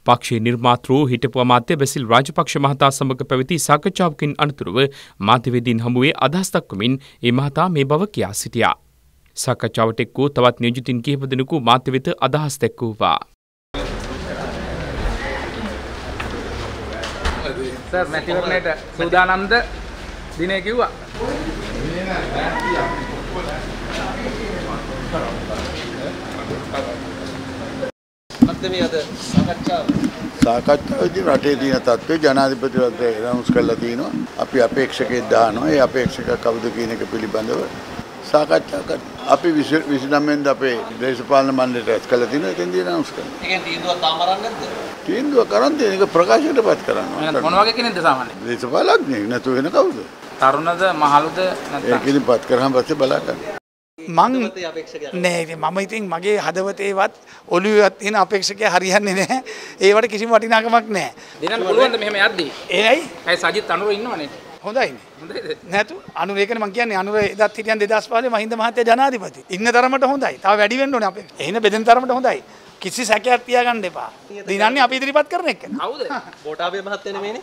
පක්ෂයේ නිර්මාතෘ හිටපු අමාත්‍ය බැසිල් රාජපක්ෂ මහතා සමග පැවති සාකච්ඡාවකින් අනතුරුව මාධ්‍යවේදීන් හමුවේ අදහස් දක්වමින් ඒ මහතා මේ බව කියා සිටියා. සාකච්ඡාවට එක් වූ තවත් නියෝජිතින් කිහිප දෙනෙකු මාධ්‍ය වෙත අදහස් දැක්වුවා. සර් මැතිවරණයට සූදානම්ද දිනේ කිව්වා. සාකච්ඡාවේදී රටේ තියෙන තත්ත්වය ජනාධිපතිවරයාට අනවුන්ස් කරලා තිනවා. අපි අපේක්ෂකයෙක් දානවා. ඒ අපේක්ෂක කවුද කියන එක පිළිබඳව සාකච්ඡා කරනවා. අපි 29 වෙනිදා අපේ දේශපාලන මණ්ඩලයට රැස් කළා තිනවා. එතෙන්දී අනවුන්ස් කරනවා. ඒකෙන් තීන්දුවක් තාම අරන් නැද්ද? තීන්දුව කරන් තියෙන එක ප්‍රකාශයටපත් කරනවා. මොන වගේ කෙනෙක්ද සාමාන්‍යයෙන්? දේශපාලඥයෙක් නැතු වෙන කවුද? තරුණද මහලුද නැත්නම්? ඒක ඉදපත් කරාම පස්සේ බලා ගන්න. මං නෑ මම ඉතින් මගේ හදවතේවත් ඔළුවේවත් තියෙන අපේක්ෂකයා හරියන්නේ නැහැ. ඒවට කිසිම වටිනාකමක් නැහැ. දිනන්න පුළුවන්ද මෙහෙම යද්දී? ඒයි. ඇයි සජිත් අනුර ඉන්නවනේ. හොඳයිනේ. හොඳයිද? නැතු අනුර ඒකනේ මං කියන්නේ අනුර එදත් හිටියන් 2015 මහින්ද මහත්තයා ජනාධිපති. ඉන්න තරමට හොඳයි. තව වැඩි වෙන්න ඕනේ අපේ. එහෙනම් බෙදෙන තරමට හොඳයි. කිසි සැකයක් තියාගන්න එපා. දිනන්නේ අපි ඉදිරිපත් කරන එක. කවුද? කොටාබේ මහත්තයා නෙමෙයිනේ.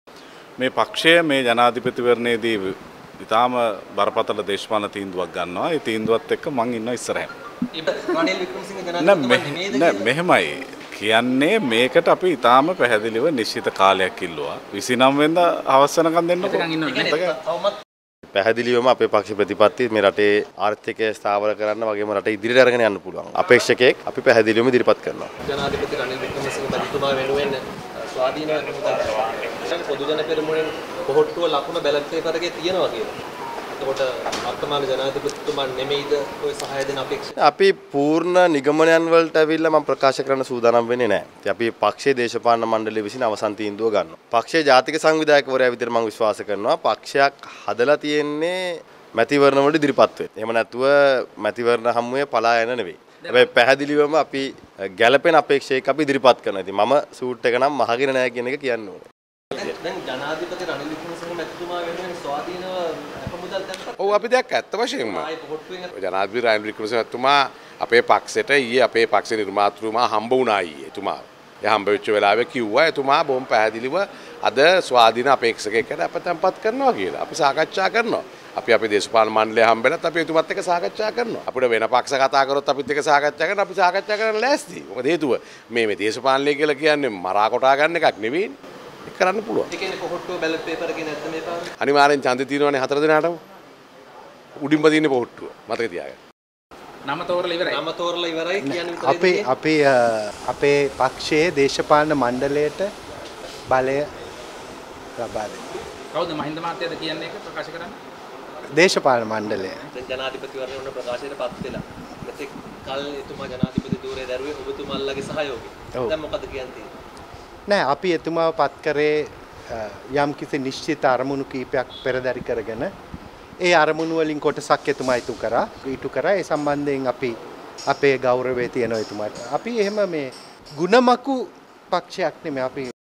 මේ පක්ෂය මේ ජනාධිපතිවරණයේදී ඉතාම බරපතල දේශපාලන තීන්දුවක් ගන්නවා. ඒ තීන්දුවත් එක්ක මං ඉන්නවා ඉස්සරහින්. රනිල් වික්‍රමසිංහ ජනාධිපතිතුමා නෑ මෙහෙමයි කියන්නේ මේකට අපි ඉතාම පැහැදිලිව නිශ්චිත කාලයක් ඉල්ලුවා. 29 වෙනිදා හවස වෙනකන් දෙන්නකෝ. පැහැදිලිවම අපේ පක්ෂ ප්‍රතිපත්ති මේ රටේ ආර්ථිකය ස්ථාවර කරන්න වගේම රට ඉදිරියට අරගෙන යන්න පුළුවන්. අපේක්ෂකයෙක් අපි පැහැදිලිවම ඉදිරිපත් කරනවා. ජනාධිපති රනිල් වික්‍රමසිංහ මැතිතුමා වෙනුවෙන් ස්වාධීනව පොදු ජන පෙරමුණෙන් පොහොට්ටුව ලකුණ බැලට් පේපර් එකේ තියෙනවා කියලා. එතකොට වර්තමාන ජනාධිපතිතුමා නෙමෙයිද ඔය සහාය දෙන අපේක්ෂක? අපි පූර්ණ නිගමනයන් වලට ඇවිල්ලා මම ප්‍රකාශ කරන්න සූදානම් වෙන්නේ නැහැ. ඉතින් අපි පක්ෂයේ දේශපාලන මණ්ඩලය විසින් අවසන් තීන්දුව ගන්නවා. පක්ෂයේ ජාතික සංවිධායකවරයා විදිහට මම විශ්වාස කරනවා පක්ෂයක් හදලා තියෙන්නේ මැතිවරණ වලට ඉදිරිපත් වෙන්න. එහෙම නැතුව මැතිවරණ හමුවේ පලා යන නෙවෙයි. හැබැයි පැහැදිලිවම අපි ගැළපෙන අපේක්ෂකයෙක් අපි ඉදිරිපත් කරනවා. ඉතින් මම සූට් එක නම් මහගෙන නැහැ කියන එක කියන්න ඕනේ. දැන් ජනාධිපති රනිල් වික්‍රමසිංහ මැතිතුමා වෙනුවෙන් ස්වාධීනව අපමුදල් දැක්කා. ඔව් අපි දැක්ක ඇත්ත වශයෙන්ම. ජනාධිපති රනිල් වික්‍රමසිංහ මැතිතුමා අපේ පක්ෂයට ඊයේ අපේ පක්ෂ නිර්මාතෘතුමා හම්බ වුණා ඊයේ. එතුමා ඒ හම්බ වෙච්ච වෙලාවේ කිව්වා එතුමා බොහොම පැහැදිලිව අද ස්වාධීන අපේක්ෂකයෙක්ට අපතම්පත් කරනවා කියලා. අපි සාකච්ඡා කරනවා. අපි අපේ දේශපාලන මණ්ඩලය හම්බෙලත් අපි එතුමත් එක්ක සාකච්ඡා කරනවා. අපිට වෙන පක්ෂ කතා කරොත් අපිත් එක්ක සාකච්ඡා කරනවා. අපි සාකච්ඡා කරන්න ලෑස්ති. මොකද හේතුව මේ දේශපාලනය කියලා කියන්නේ මරා කොටා ගන්න එකක් නෙවෙයි. ඒක කරන්න පුළුවන්. ඒ කියන්නේ පොහොට්ටුව බැලට් පේපර් එකේ නැත්නම් මේ පාර අනිවාර්යෙන් ඡන්දේ තියෙනවනේ 4 දෙනාටම. උඩින්ම තියෙන්නේ පොහොට්ටුව. මතක තියාගන්න. නම තෝරලා ඉවරයි. නම තෝරලා ඉවරයි කියන විතරයි. අපේ පක්ෂයේ දේශපාලන මණ්ඩලයට බලය ලබා දෙන්න. කවුද මහින්ද මහත්තයාද කියන්නේ ඒක ප්‍රකාශ කරන්නේ? දේශපාලන මණ්ඩලය. දැන් ජනාධිපතිවරණය වුණ ප්‍රකාශයටපත් වෙලා. මෙතෙක් කල් එතුමා ජනාධිපති ධූරය දැරුවේ ඔබතුමාලගේ සහයෝගය. දැන් මොකද කියන්නේ? නෑ අපි එතුමාව පත් කරේ යම් කිසි නිශ්චිත අරමුණු කීපයක් පෙරදරි කරගෙන ඒ අරමුණු වලින් කොටසක් එතුමා ඉටු කරා. ඒ සම්බන්ධයෙන් අපි අපේ ගෞරවය තියෙනවා එතුමාට. අපි එහෙම මේ ಗುಣමකු පක්ෂයක් නෙමෙයි අපි